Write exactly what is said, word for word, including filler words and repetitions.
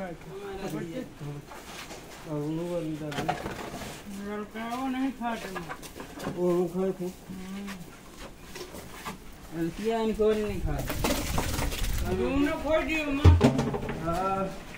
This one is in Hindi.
खाए थे और उन्होंने वाली दादी लड़का वो नहीं खाते वो खाए थे अलसिया इनको नहीं खाते दोनों खोल दियो माँ हाँ